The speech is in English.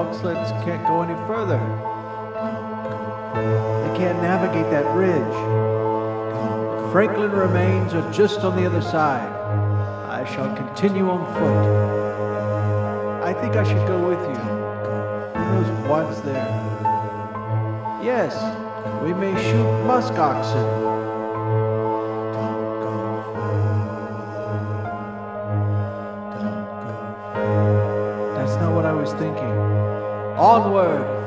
dog sleds can't go any further. They can't navigate that ridge. Franklin remains are just on the other side. I shall continue on foot. I think I should go with you. Who knows what's there? Yes, we may shoot musk oxen. That's not what I was thinking. Onward!